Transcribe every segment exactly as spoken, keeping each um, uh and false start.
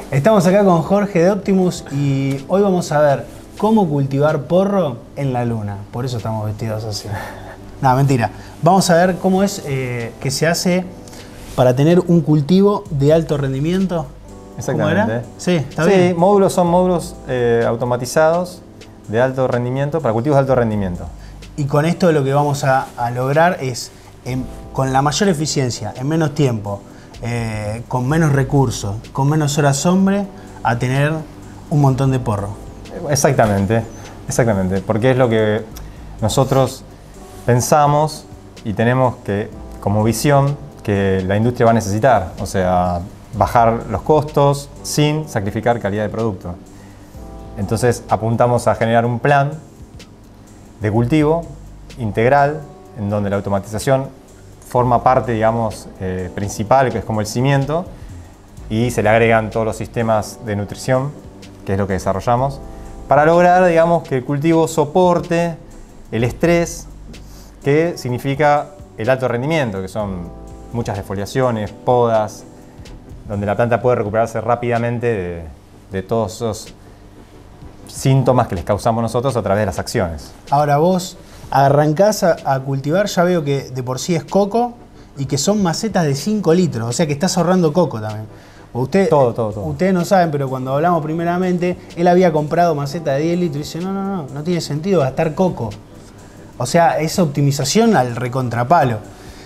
Estamos acá con Jorge de Optimus y hoy vamos a ver cómo cultivar porro en la luna. Por eso estamos vestidos así. No, mentira. Vamos a ver cómo es eh, que se hace para tener un cultivo de alto rendimiento. Exactamente. ¿Cómo era? Sí, está sí, bien. módulos son módulos eh, automatizados de alto rendimiento, para cultivos de alto rendimiento. Y con esto lo que vamos a, a lograr es, en, con la mayor eficiencia, en menos tiempo, eh, con menos recursos, con menos horas sombra, a tener un montón de porro. Exactamente, exactamente, porque es lo que nosotros pensamos y tenemos que, como visión, que la industria va a necesitar, o sea, bajar los costos sin sacrificar calidad de producto. Entonces apuntamos a generar un plan de cultivo integral en donde la automatización forma parte, digamos, eh, principal, que es como el cimiento, y se le agregan todos los sistemas de nutrición, que es lo que desarrollamos, para lograr, digamos, que el cultivo soporte el estrés que significa el alto rendimiento, que son muchas defoliaciones, podas, donde la planta puede recuperarse rápidamente de, de todos esos síntomas que les causamos nosotros a través de las acciones. Ahora vos arrancás a, a cultivar, ya veo que de por sí es coco y que son macetas de cinco litros, o sea que estás ahorrando coco también. Usted, todo, todo, todo. Ustedes no saben, pero cuando hablamos primeramente, él había comprado maceta de diez litros y dice, no, no, no, no tiene sentido gastar coco. O sea, es optimización al recontrapalo.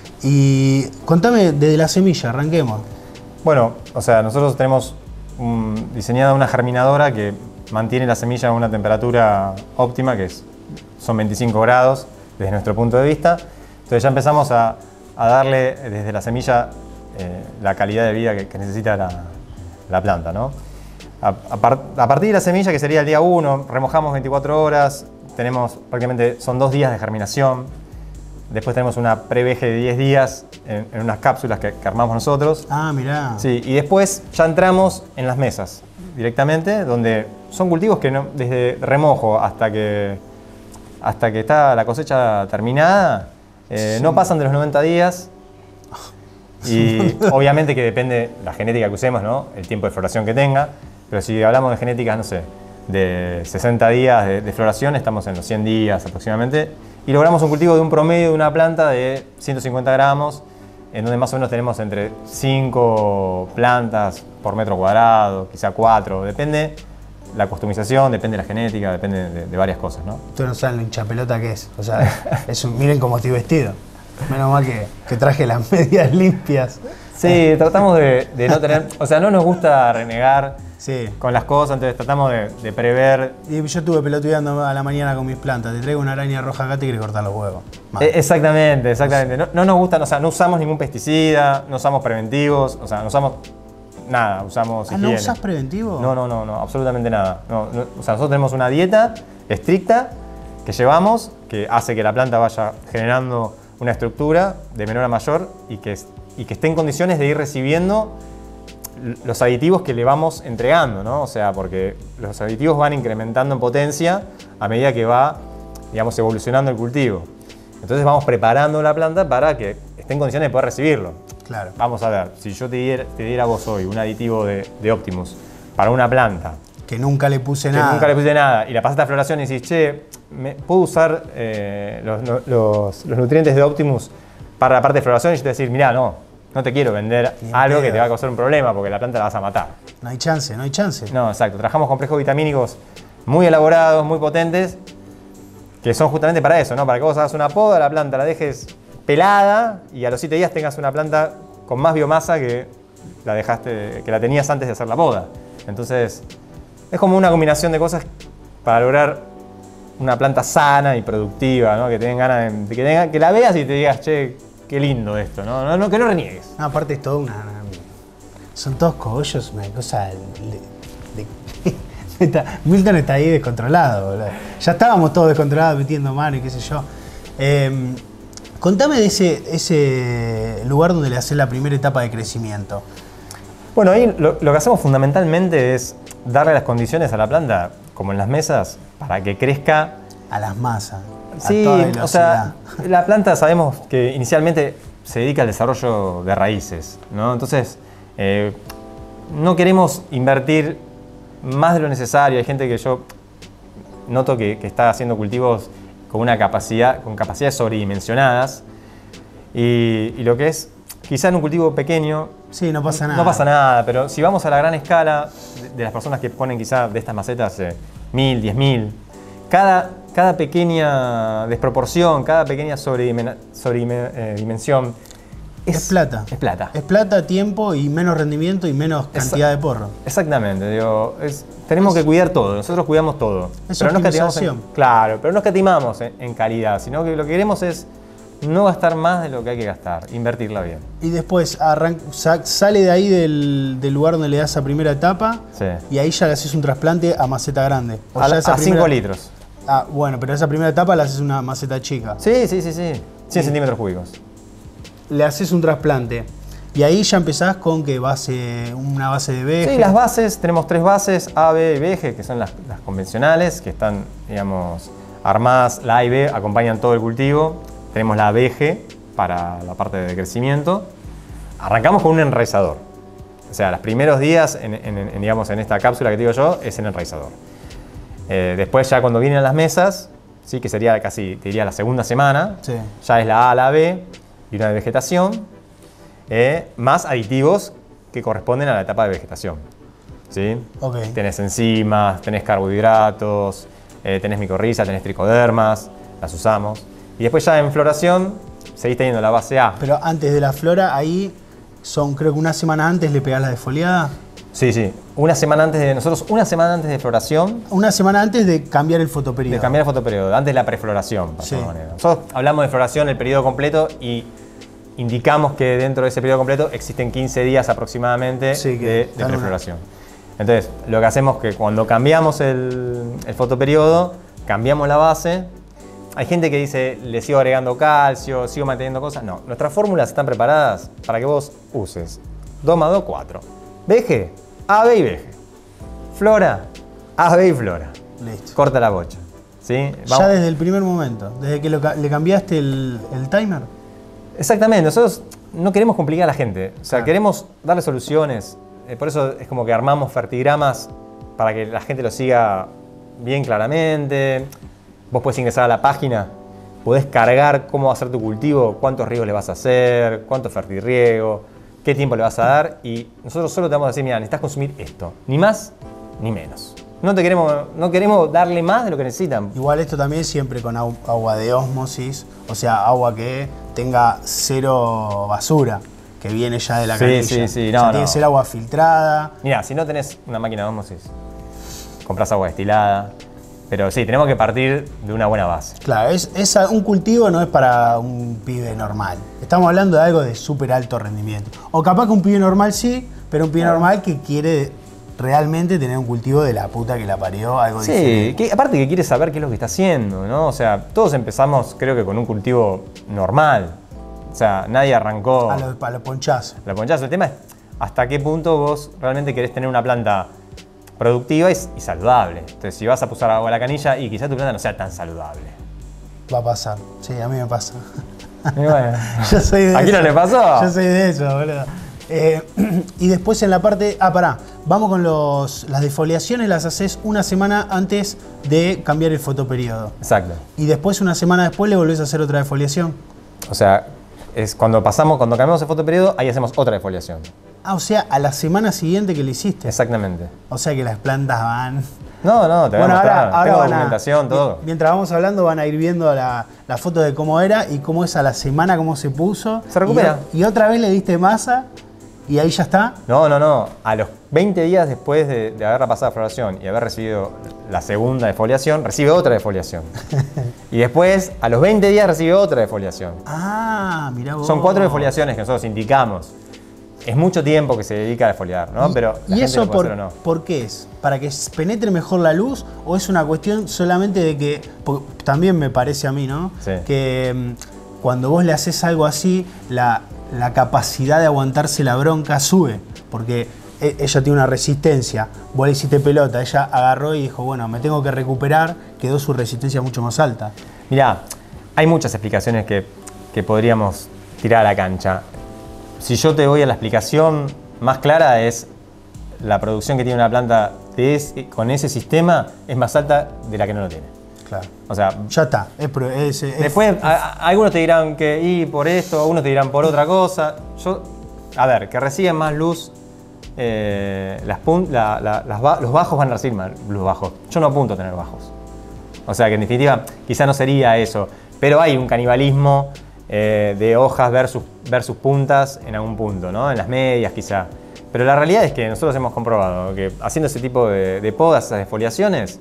Y contame desde la semilla, arranquemos. Bueno, o sea, nosotros tenemos un, diseñada una germinadora que mantiene la semilla a una temperatura óptima, que es, son veinticinco grados desde nuestro punto de vista. Entonces ya empezamos a, a darle desde la semilla eh, la calidad de vida que, que necesita la, la planta, ¿no? A, a, par, a partir de la semilla, que sería el día uno, remojamos veinticuatro horas, tenemos prácticamente, son dos días de germinación. Después tenemos una preveje de diez días en, en unas cápsulas que, que armamos nosotros. Ah, mirá. Sí, y después ya entramos en las mesas directamente, donde son cultivos que no, desde remojo hasta que, hasta que está la cosecha terminada, eh, sí. no pasan de los noventa días. Y obviamente que depende la genética que usemos, ¿no? El tiempo de floración que tenga. Pero si hablamos de genéticas, no sé, de sesenta días de, de floración, estamos en los cien días aproximadamente. Y logramos un cultivo de un promedio de una planta de ciento cincuenta gramos, en donde más o menos tenemos entre cinco plantas por metro cuadrado, quizá cuatro, depende la customización, depende la genética, depende de, de varias cosas, ¿no? Ustedes no saben lo hinchapelota que es, o sea, es un, miren cómo estoy vestido. Menos mal que, que traje las medias limpias. Sí, tratamos de, de no tener, o sea, no nos gusta renegar sí. con las cosas, entonces tratamos de, de prever. Y yo estuve pelotudeando a la mañana con mis plantas, te traigo una araña roja acá, te quiere cortar los huevos. Eh, exactamente, exactamente. No, no nos gusta, o sea, no usamos ningún pesticida, no usamos preventivos, o sea, no usamos nada, usamos ¿Ah, higiene. no usás preventivo? No, no, no, no, absolutamente nada. No, no, o sea, nosotros tenemos una dieta estricta que llevamos, que hace que la planta vaya generando una estructura de menor a mayor y que, y que esté en condiciones de ir recibiendo los aditivos que le vamos entregando, ¿no? O sea, porque los aditivos van incrementando en potencia a medida que va, digamos, evolucionando el cultivo. Entonces vamos preparando la planta para que esté en condiciones de poder recibirlo. Claro. Vamos a ver, si yo te diera, te diera a vos hoy un aditivo de, de Optimus para una planta que nunca le puse que nada. nunca le puse nada y la pasaste a floración y decís, che, ¿me, ¿puedo usar eh, los, los, los nutrientes de Optimus para la parte de floración? Y yo te voy a decir, mirá, no, no te quiero vender algo pedo. que te va a causar un problema porque la planta la vas a matar. No hay chance, no hay chance. No, exacto. Trabajamos complejos vitamínicos muy elaborados, muy potentes, que son justamente para eso, ¿no? Para que vos hagas una poda, la planta la dejes pelada y a los siete días tengas una planta con más biomasa que la dejaste, que la tenías antes de hacer la poda. Entonces, es como una combinación de cosas para lograr una planta sana y productiva, ¿no? Que tengan ganas de que, tenga, que la veas y te digas, che, qué lindo esto, ¿no? no, no que no reniegues. No, aparte es todo una, una... Son todos cogollos, una cosa... De, de, de, Milton está ahí descontrolado, boludo. Ya estábamos todos descontrolados metiendo mano y qué sé yo. Eh, contame de ese, ese lugar donde le haces la primera etapa de crecimiento. Bueno, ahí lo, lo que hacemos fundamentalmente es darle las condiciones a la planta, como en las mesas, para que crezca a las masas. Sí, o sea, la planta sabemos que inicialmente se dedica al desarrollo de raíces, ¿no? Entonces, eh, no queremos invertir más de lo necesario. Hay gente que yo noto que, que está haciendo cultivos con una capacidad, con capacidades sobredimensionadas. Y, y lo que es, quizá en un cultivo pequeño, sí, no pasa nada. No pasa nada, pero si vamos a la gran escala de, de las personas que ponen quizá de estas macetas eh, mil, diez mil, cada, cada pequeña desproporción, cada pequeña sobredimensión sobre, eh, dimensión, es, es plata. Es plata. Es plata, tiempo y menos rendimiento y menos cantidad Esa, de porro. Exactamente. Digo, es, tenemos es, que cuidar todo. Nosotros cuidamos todo. Es pero no optimización. escatimamos en, claro, pero no escatimamos en, en calidad, sino que lo que queremos es no gastar más de lo que hay que gastar, invertirla bien. Y después sale de ahí del, del lugar donde le das a primera etapa, sí. Y ahí ya le haces un trasplante a maceta grande. O a a cinco litros. Ah, bueno, pero esa primera etapa le haces una maceta chica. Sí, sí, sí, sí. cien centímetros cúbicos. Le haces un trasplante. Y ahí ya empezás con que base, una base de veje. Sí, las bases, tenemos tres bases, A, B y veje, que son las, las convencionales, que están, digamos, armadas. La A y B acompañan todo el cultivo. Tenemos la veje para la parte de crecimiento. Arrancamos con un enraizador. O sea, los primeros días, en, en, en, digamos, en esta cápsula que te digo yo, es el enraizador. Eh, después ya cuando vienen las mesas, sí, que sería casi, te diría, la segunda semana, sí. Ya es la A, la B y una de vegetación, eh, más aditivos que corresponden a la etapa de vegetación. ¿Sí? Okay. Tenés enzimas, tenés carbohidratos, eh, tenés micorrizas, tenés tricodermas, las usamos. Y después ya en floración seguís teniendo la base A. Pero antes de la flora, ahí son, creo que una semana antes le pegás la defoliada. Sí, sí. Una semana antes de nosotros, una semana antes de floración. Una semana antes de cambiar el fotoperiodo. De cambiar el fotoperiodo, antes de la prefloración, para sí. alguna manera. Nosotros hablamos de floración, el periodo completo, y indicamos que dentro de ese periodo completo existen quince días aproximadamente sí, de, de prefloración. Entonces, lo que hacemos es que cuando cambiamos el, el fotoperiodo, cambiamos la base. Hay gente que dice, le sigo agregando calcio, sigo manteniendo cosas. No, nuestras fórmulas están preparadas para que vos uses dos más dos, cuatro. Veje, A, B y veje. Flora, A, B y flora. Listo. Corta la bocha. ¿Sí? Vamos. Ya desde el primer momento, desde que lo, le cambiaste el, el timer. Exactamente, nosotros no queremos complicar a la gente. O sea, claro. Queremos darle soluciones. Eh, por eso es como que armamos fertigramas para que la gente lo siga bien claramente. Vos podés ingresar a la página, podés cargar cómo va a ser tu cultivo, cuántos riegos le vas a hacer, cuánto fertirriego, qué tiempo le vas a dar, y nosotros solo te vamos a decir, mira, necesitas consumir esto, ni más ni menos. No, te queremos, no queremos darle más de lo que necesitan. Igual esto también siempre con agua de ósmosis, o sea, agua que tenga cero basura, que viene ya de la sí, canilla. Sí, sí, no, o sea, no. tiene que ser agua filtrada. Mira, si no tenés una máquina de ósmosis, compras agua destilada. Pero sí, tenemos que partir de una buena base. Claro, es, es un cultivo no es para un pibe normal. Estamos hablando de algo de súper alto rendimiento. O capaz que un pibe normal sí, pero un pibe claro. normal que quiere realmente tener un cultivo de la puta que la parió, algo sí, diferente. Sí, aparte que quiere saber qué es lo que está haciendo, ¿no? O sea, todos empezamos creo que con un cultivo normal. O sea, nadie arrancó... A los, a los ponchazos. A los ponchazos. El tema es hasta qué punto vos realmente querés tener una planta productiva y, y saludable. Entonces, si vas a pusar agua a la canilla y quizás tu planta no sea tan saludable. Va a pasar. Sí, a mí me pasa. Y bueno, yo soy de ¿a quién no le pasó? Yo soy de eso, boludo. Eh, y después en la parte... Ah, pará. Vamos con los, las defoliaciones, las haces una semana antes de cambiar el fotoperiodo. Exacto. Y después, una semana después, le volvés a hacer otra defoliación. O sea, es cuando pasamos, cuando cambiamos el fotoperiodo, ahí hacemos otra defoliación. Ah, o sea, a la semana siguiente que le hiciste. Exactamente. O sea que las plantas van... No, no, te voy bueno, a mostrar. Ahora, ahora Tengo van documentación, a, todo. Mientras vamos hablando van a ir viendo la, la foto de cómo era y cómo es a la semana, cómo se puso. Se recupera. Y, y otra vez le diste masa y ahí ya está. No, no, no. A los veinte días después de, de haberla pasado a floración y haber recibido la segunda defoliación, recibe otra defoliación. Y después, a los veinte días, recibe otra defoliación. Ah, mirá vos. Son cuatro defoliaciones que nosotros indicamos. Es mucho tiempo que se dedica a defoliar, ¿no? Y, Pero la ¿y gente eso lo puede por, hacer o no. por qué es? ¿Para que penetre mejor la luz o es una cuestión solamente de que, también me parece a mí, ¿no? Sí. Que um, cuando vos le haces algo así, la, la capacidad de aguantarse la bronca sube, porque e, ella tiene una resistencia, vos le hiciste pelota, ella agarró y dijo, bueno, me tengo que recuperar, quedó su resistencia mucho más alta. Mirá, hay muchas explicaciones que, que podríamos tirar a la cancha. Si yo te voy a la explicación más clara es la producción que tiene una planta de ese, con ese sistema es más alta de la que no lo tiene. Claro. O sea, ya está. Es, es, es, después, es, a, a, algunos te dirán que y por esto, algunos te dirán por otra cosa. Yo, a ver, que reciben más luz, eh, las pun, la, la, las, los bajos van a recibir más luz bajos. Yo no apunto a tener bajos. O sea, que en definitiva, quizá no sería eso. Pero hay un canibalismo eh, de hojas versus, versus puntas en algún punto, ¿no? En las medias, quizá. Pero la realidad es que nosotros hemos comprobado que haciendo ese tipo de, de podas, esas defoliaciones,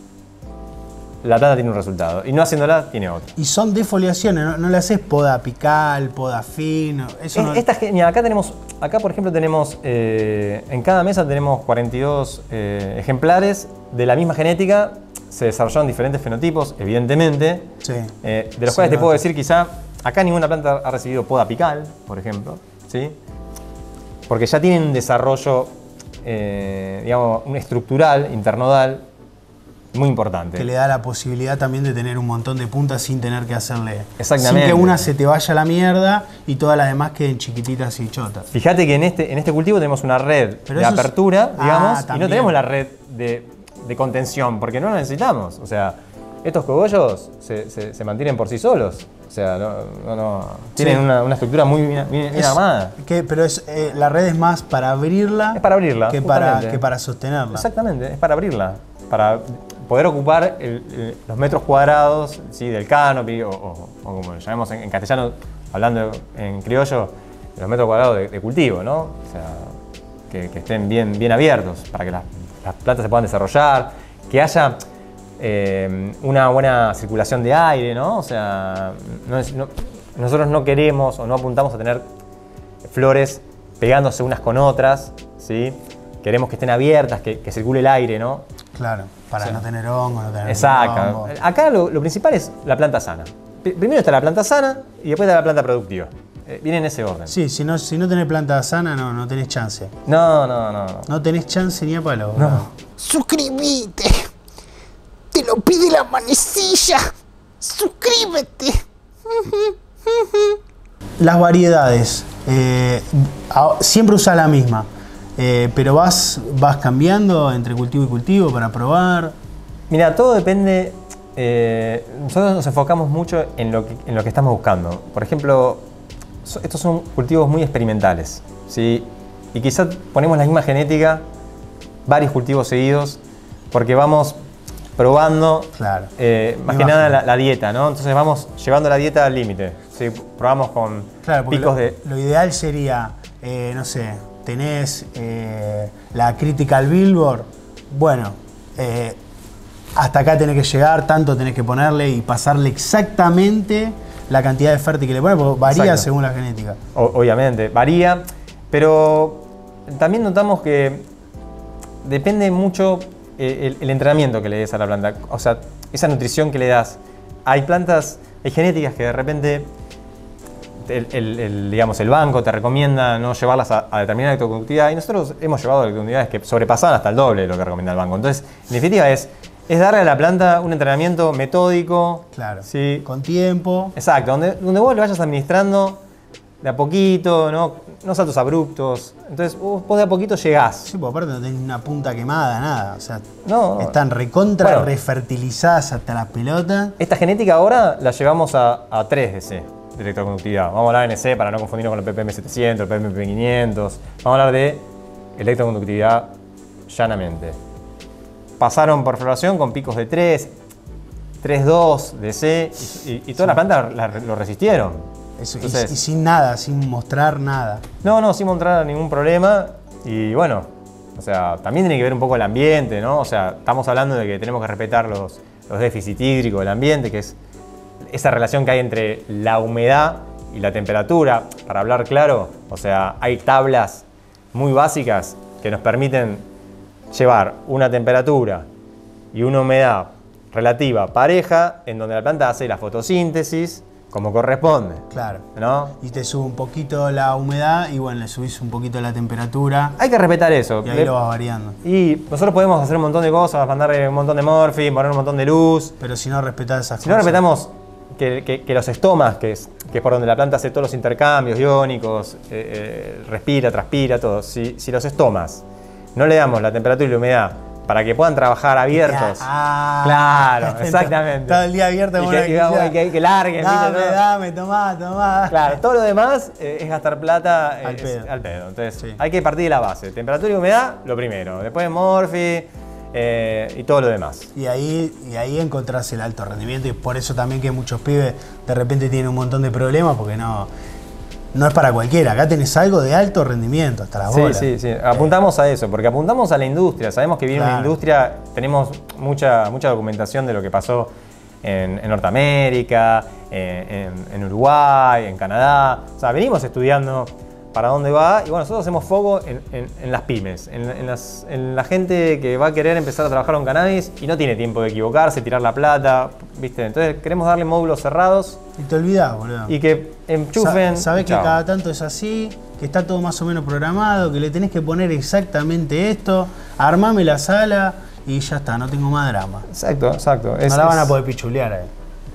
la planta tiene un resultado. Y no haciéndola, tiene otro. Y son defoliaciones, no, no le haces poda apical, poda fin. Eso es, no... esta, mira, acá tenemos, acá por ejemplo tenemos, eh, en cada mesa tenemos cuarenta y dos eh, ejemplares de la misma genética. Se desarrollaron diferentes fenotipos, evidentemente. Sí. Eh, de los Sí, cuales te no, puedo no. decir quizá, acá ninguna planta ha recibido poda apical, por ejemplo. ¿Sí? Porque ya tienen un desarrollo, eh, digamos, un estructural, internodal, muy importante. Que le da la posibilidad también de tener un montón de puntas sin tener que hacerle... Exactamente. Sin que una se te vaya a la mierda y todas las demás queden chiquititas y chotas. Fíjate que en este, en este cultivo tenemos una red Pero de eso es- apertura, Ah, digamos, y también. no tenemos la red de, de contención, porque no la necesitamos. O sea, estos cogollos se, se, se mantienen por sí solos. O sea, no, no, no- tienen Sí. una, una estructura muy bien, bien- bien Es- armada. que- pero es, eh, la red es más para abrirla, Es para abrirla, que para, justamente. que para sostenerla. Exactamente, es para abrirla, para poder ocupar el- el- los metros cuadrados, ¿sí? Del canopy, o, o- o como lo llamamos en, en castellano, hablando en criollo, los metros cuadrados de, de cultivo, ¿no? O sea, que, que estén bien, bien abiertos para que las, las plantas se puedan desarrollar, que haya eh, una buena circulación de aire, ¿no? O sea, no es- no- nosotros no queremos o no apuntamos a tener flores pegándose unas con otras, ¿sí? Queremos que estén abiertas, que, que circule el aire, ¿no? Claro, para Sí. no tener hongo, no tener Exacto. quilombo. Acá lo, lo principal es la planta sana. P- Primero está la planta sana y después está la planta productiva. Eh, viene en ese orden. Sí, si no, si no tenés planta sana, no, no tenés chance. No, no, no, no. No tenés chance ni a palo. No. Suscríbete. Te lo pide la manecilla. Suscríbete. Las variedades. eh, a- siempre usás la misma. eh, pero vas, vas cambiando entre cultivo y cultivo para probar. Mira, todo depende. eh, nosotros nos enfocamos mucho en lo, que, en lo que estamos buscando. Por ejemplo, so- estos son cultivos muy experimentales, ¿sí? Y quizás ponemos la misma genética, varios cultivos seguidos, porque vamos probando, Claro. eh, más Me que nada imagino. la, la dieta, ¿no? Entonces vamos llevando la dieta al límite. ¿Sí? Probamos con Claro, porque picos lo, de. lo ideal sería, eh, no sé, tenés eh, la Critical Billboard. Bueno, eh, hasta acá tenés que llegar, tanto tenés que ponerle y pasarle exactamente la cantidad de fértil que le pones, porque varía Exacto. según la genética. O- obviamente, varía, pero también notamos que depende mucho eh, el, el entrenamiento que le des a la planta, o sea, esa nutrición que le das. Hay plantas, hay genéticas que de repente el, el- el, digamos, el banco te recomienda no llevarlas a, a determinada electroconductividad y nosotros hemos llevado electroconductividades que sobrepasaban hasta el doble de lo que recomienda el banco. Entonces, en definitiva es, es darle a la planta un entrenamiento metódico. Claro. ¿sí? Con tiempo. Exacto, donde, donde vos le vayas administrando de a poquito, no, no saltos abruptos. Entonces vos, vos de a poquito llegás. Sí, porque aparte no tenés una punta quemada, nada. O sea, No. están recontra Bueno. refertilizadas hasta las pelotas. Esta genética ahora la llevamos a, a tres D C de electroconductividad. Vamos a hablar de N C para no confundirnos con el P P M setecientos, el P P M quinientos. Vamos a hablar de electroconductividad llanamente. Pasaron por floración con picos de tres, tres punto dos D C y, y- y todas las plantas la- lo resistieron. Eso, y- Entonces- y, sin nada, sin mostrar nada. No, no, sin mostrar ningún problema. Y bueno, o sea, también tiene que ver un poco el ambiente, ¿no? O sea, estamos hablando de que tenemos que respetar los, los déficits hídricos del ambiente, que es esa relación que hay entre la humedad y la temperatura. Para hablar claro, o sea, hay tablas muy básicas que nos permiten llevar una temperatura y una humedad relativa pareja, en donde la planta hace la fotosíntesis como corresponde, Claro. ¿no? Y te sube un poquito la humedad y bueno, le subís un poquito la temperatura Hay que respetar eso. y ahí Le- lo vas variando. Y nosotros podemos hacer un montón de cosas, mandarle un montón de morphine, poner un montón de luz. Pero si no respetás esas Si no cosas. respetamos que, que- que los estomas, que es, que es por donde la planta hace todos los intercambios iónicos, eh, eh, respira, transpira, todo. Si, si los estomas no le damos la temperatura y la humedad para que puedan trabajar abiertos. Ah, claro, exactamente. Todo el día abierto. Y como que, una y que, quisiera. que, que larguen. Dame, ¿viste? dame, tomá, tomá. Claro, todo lo demás eh, es gastar plata eh, Al es- pedo. al pedo. Entonces Sí. hay que partir de la base. Temperatura y humedad, lo primero. Después Morphy eh, y todo lo demás. Y ahí, y ahí encontrás el alto rendimiento y por eso también que muchos pibes de repente tienen un montón de problemas porque no, no es para cualquiera. Acá tenés algo de alto rendimiento, hasta las Sí, bolas. sí, sí. Apuntamos a eso, porque apuntamos a la industria. Sabemos que viene una Claro. industria, tenemos mucha, mucha documentación de lo que pasó en, en Norteamérica, eh, en, en Uruguay, en Canadá. O sea, venimos estudiando para dónde va y bueno, nosotros hacemos foco en, en- en las pymes, en, en las- en la gente que va a querer empezar a trabajar con cannabis y no tiene tiempo de equivocarse, tirar la plata, ¿viste? Entonces queremos darle módulos cerrados Y te olvidás, boludo. y que enchufen. Sa- Sabés que chao. cada tanto es así, que está todo más o menos programado, que le tenés que poner exactamente esto, armame la sala y ya está, no tengo más drama. Exacto, exacto. No Es- la van a es- poder pichulear ahí.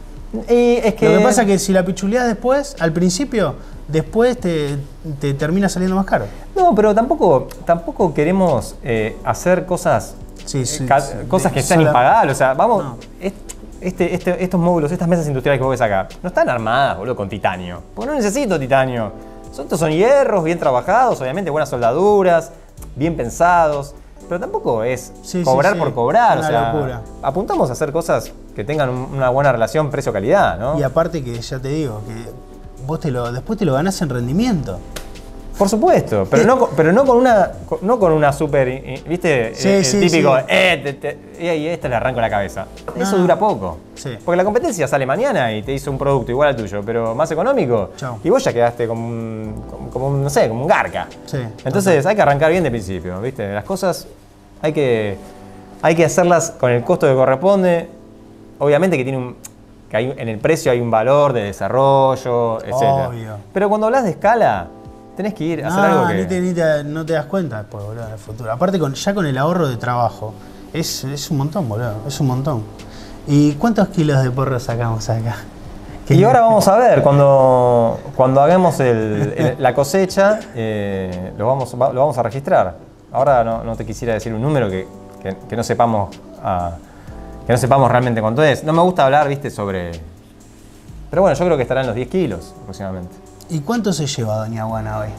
Y es que Lo que pasa es que si la pichuleás después, al principio, después te, te termina saliendo más caro. No, pero tampoco, tampoco queremos eh, hacer cosas, Sí, eh, sí, ca- sí, cosas de- que sean sola- impagables. O sea, vamos, No. es- este, este- estos módulos, estas mesas industriales que vos ves acá, no están armadas, boludo, con titanio. Porque no necesito titanio. Son- Estos son hierros bien trabajados, obviamente buenas soldaduras, bien pensados. Pero tampoco es Sí, sí, cobrar sí, por cobrar. una o sea, locura. apuntamos a hacer cosas que tengan un- una buena relación precio-calidad, ¿no? Y aparte que ya te digo, que vos te lo, después te lo ganás en rendimiento. Por supuesto, pero no, con- pero no con una con- no con una super, eh, ¿viste? Sí, el, el sí, típico, sí. eh, te- te- y ahí este le arranco la cabeza. Eso No. dura poco. Sí. Porque la competencia sale mañana y te hizo un producto igual al tuyo, pero más económico. Chau. Y vos ya quedaste como un, como, como un, no sé, como un garca. Sí, Entonces total. hay que arrancar bien de principio, ¿viste? Las cosas hay que, hay que hacerlas con el costo que corresponde. Obviamente que tiene un, que hay, en el precio hay un valor de desarrollo, etcétera. Obvio. Pero cuando hablas de escala, tenés que ir a hacer No, algo que... ni te- ni te- no te das cuenta después, boludo, en el futuro. Aparte, con, ya con el ahorro de trabajo, es, es un montón, boludo, es un montón. ¿Y cuántos kilos de porro sacamos acá? Y ahora vamos a ver, cuando, cuando hagamos el- el- la cosecha, eh, lo, vamos, va- lo vamos a registrar. Ahora no, no te quisiera decir un número que, que- que no sepamos ah, que no sepamos realmente cuánto es. No me gusta hablar, viste, sobre... Pero bueno, yo creo que estará en los diez kilos aproximadamente. ¿Y cuánto se lleva Doña Guana hoy?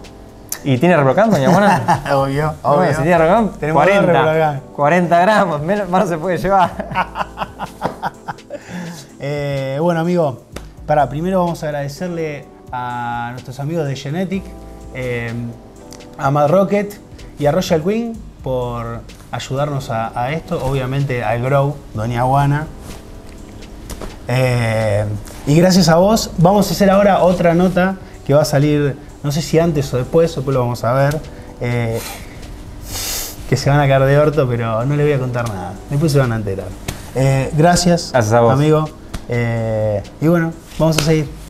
¿Y tiene rebrocán, doña Juana? obvio, Bueno, si tiene rebrocán, Tenemos dos cuarenta, rebrocán. cuarenta gramos, menos, más no se puede llevar. Eh, bueno, amigo, para primero vamos a agradecerle a nuestros amigos de Genetic, eh, a Mad Rocket y a Royal Queen por ayudarnos a, a esto. Obviamente al Grow, Doña Guana. Eh, y gracias a vos, vamos a hacer ahora otra nota que va a salir, no sé si antes o después, después lo vamos a ver. Eh, que se van a caer de orto, pero no les voy a contar nada. Después se van a enterar. Eh, gracias, Gracias a vos. amigo. Eh, y bueno, vamos a seguir.